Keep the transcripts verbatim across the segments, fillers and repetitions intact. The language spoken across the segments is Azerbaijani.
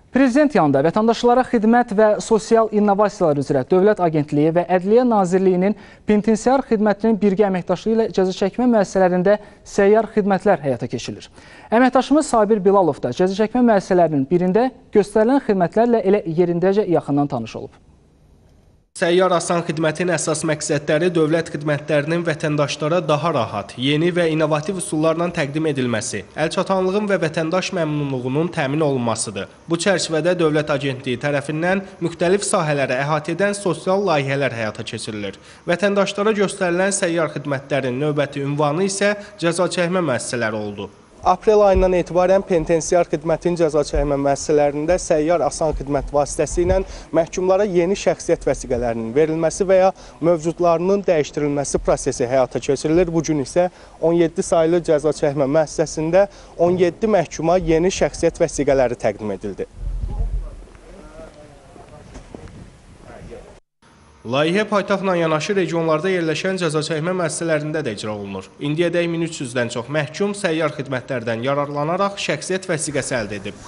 Prezident yanında Vətəndaşlara Xidmət və Sosial İnnovasiyalar üzrə Dövlət Agentliyi və Ədliyyə Nazirliyinin penitensiar xidmətinin birgə əməkdaşlığı ilə cəzaçəkmə müəssisələrində səyyar xidmətlər həyata keçirilir. Əməkdaşımız Sabir Bilalov da cəzaçəkmə müəssisələrinin birində göstərilən xidmətlərlə elə yerindəcə yaxından tanış olub. Səyyar asan xidmətin əsas məqsədləri dövlət xidmətlərinin vətəndaşlara daha rahat, yeni və innovativ üsullarla təqdim edilməsi, əlçatanlığın və vətəndaş məmnunluğunun təmin olunmasıdır. Bu çərçivədə Dövlət Agentliyi tərəfindən müxtəlif sahələri əhatə edən sosial layihələr həyata keçirilir. Vətəndaşlara göstərilən səyyar xidmətlərin növbəti ünvanı isə cəzaçəkmə müəssisələri oldu. Aprel ayından etibarən penitensiar xidmətin cəzaçəkmə müəssisələrində səyyar asan xidmət vasitəsilə məhkumlara yeni şəxsiyyət vəsiqələrinin verilməsi və ya mövcudlarının dəyişdirilməsi prosesi həyata keçirilir. Bu gün isə on yeddi saylı cəzaçəkmə müəssisəsində on yeddi məhkuma yeni şəxsiyyət vəsiqələri təqdim edildi. Layihə paytaxtla yanaşı regionlarda yerləşən cəzaçəkmə müəssisələrində də icra olunur. İndiyədək min üç yüzdən çox məhkum səyyar xidmətlərdən yararlanaraq şəxsiyyət vəsiqəsi əldə edib.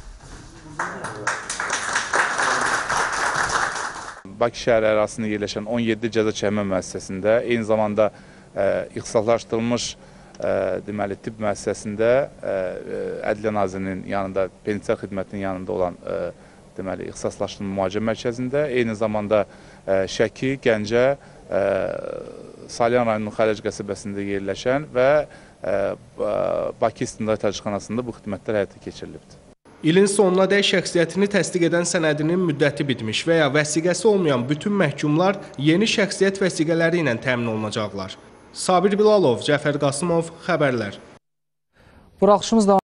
Bakı şəhəri ərazisində yerləşən on yeddi cəzaçəkmə müəssisəsində, eyni zamanda e, ixtisaslaşdırılmış e, deməli, tibb müəssisəsində e, Ədliyyə Nazirliyinin yanında, penitensiar xidmətinin yanında olan e, deməli, ixtisaslaşdırılmış müalicə mərkəzində, eyni zamanda e, Şəki, Gəncə, e, Salyan rayonunun Xəlc qəsəbəsində yerləşən və e, Bakı İstintaq Təcridxanasında bu xidmətlər həyata keçirilibdir. İlin sonuna dək şəxsiyyətini təsdiq edən sənədinin müddəti bitmiş və ya vəsiqəsi olmayan bütün məhkumlar yeni şəxsiyyət vəsiqələri ilə təmin olunacaqlar. Sabir Bilalov, Cəfər Qasımov, xəbərlər. Buraxışımız da